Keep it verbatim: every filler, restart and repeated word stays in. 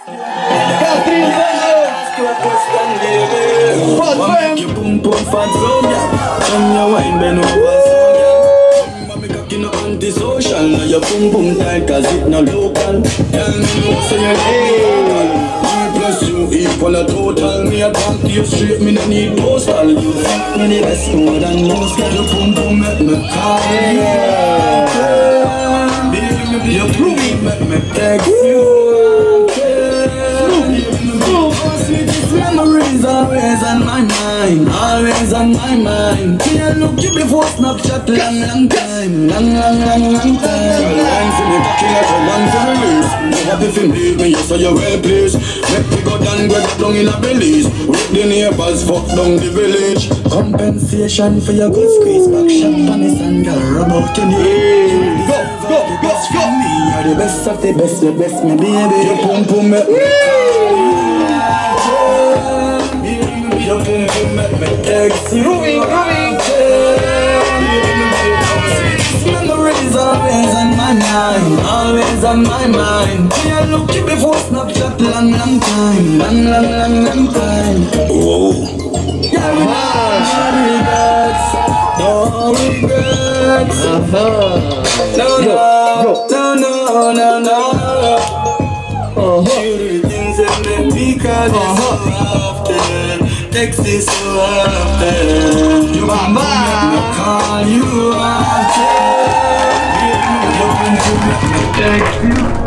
Katrin, ask you a question, baby. What make you boom boom fat so yeah? Turn your wine bend over so yeah. Mama make a kino anti-social. Now your boom boom tight cause it no local. Tell me no say you're hey. Plus you equal a total. Me a talk to you straight, me no need postal. You fuck me the best more than most. Your boom boom make me call yeah. Baby, you prove me make me text you. Memories always on my mind, always on my mind. Can't look you before Snapchat, long, long time, long, long, long, long time. Line for me, king of a one for release. You happy if you leave me, yes, so you're well pleased. Make me go down, get down in a Belize. With the neighbors, fuck down the village. Compensation for your good squeeze, back shot on the sun, girl, rub out your knee. Go, go, go, go. You're the best of the best, the best, my baby. You pum pum me. Your boom boom make me text you. Moving, moving. Memories always on my mind, always on my mind. Can't look you before Snapchat, long, long time, long, long, long, long time. Whoa. Yeah, we no regrets, no regrets. No, no, no, no, no, no. Uh-huh. You do things that make me call you so often. Text this so often. You want me to call you often. You want me to text you.